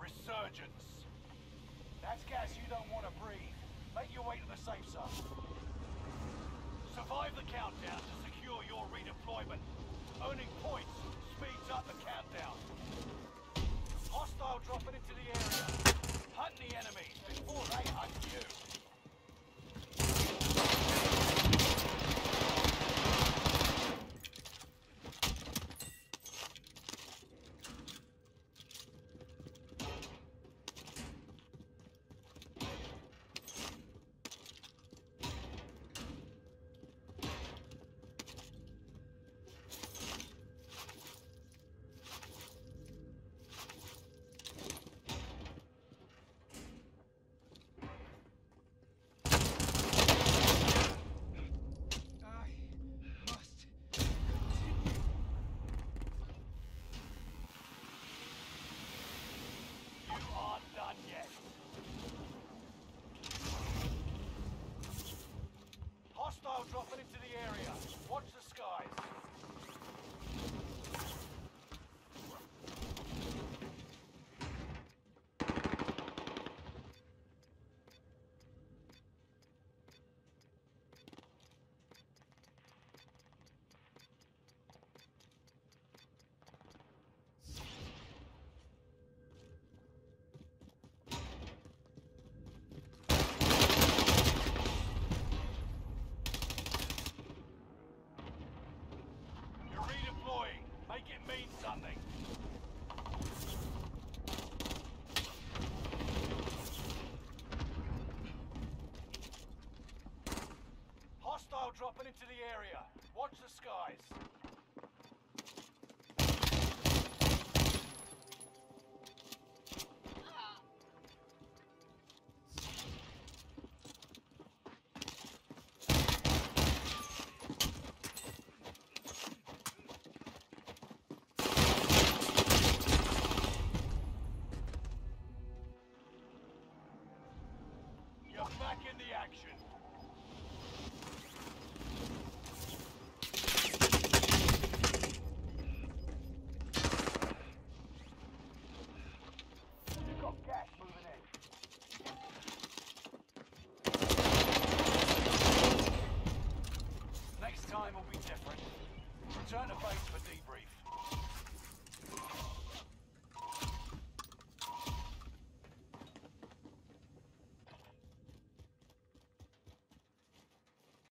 resurgence. That's gas you don't want to breathe. Make your way to the safe zone. Survive the countdown to secure your redeployment. Owning points speeds up the countdown. Hostile dropping into the area. Hunt the enemies before they hunt you. Hostile dropping into the area. Watch the skies. Make it mean something. Hostile dropping into the area. Watch the skies. Back in the action. You've got gas moving in. Next time will be different. Return to base for debrief.